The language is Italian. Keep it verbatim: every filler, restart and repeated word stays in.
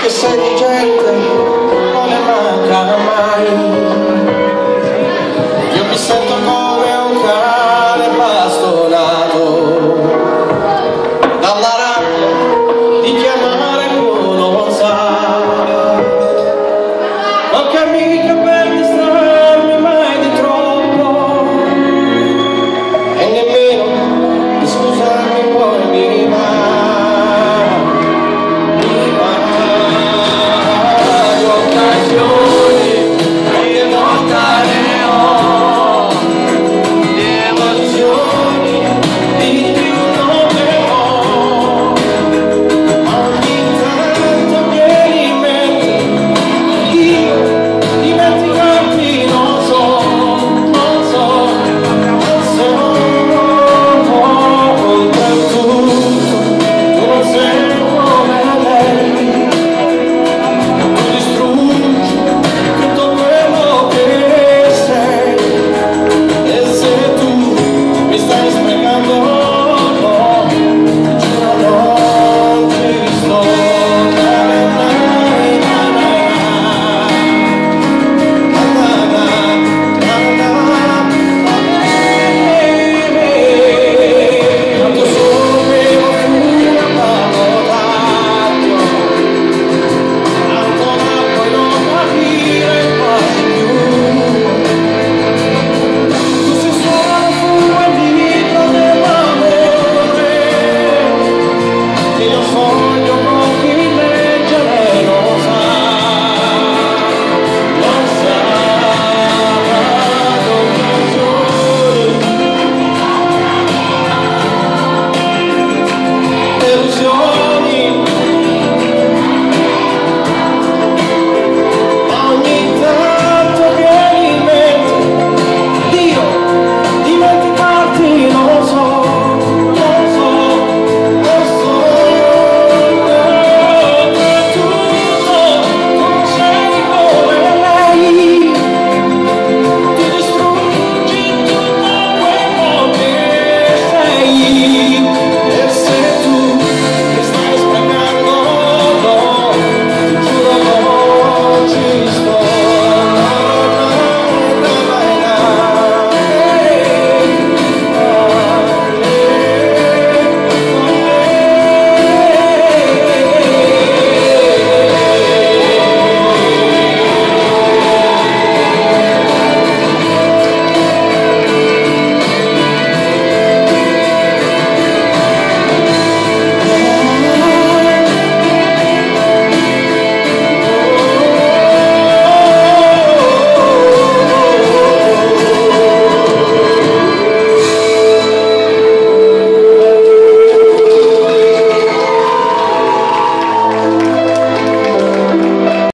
che sei di gente non ne manca mai. Io mi sento come un cane bastonato dalla rabbia di chiamare quello non sa. Non cammino per distrarmi mai di troppo e nemmeno di scusarmi poi mi va. Your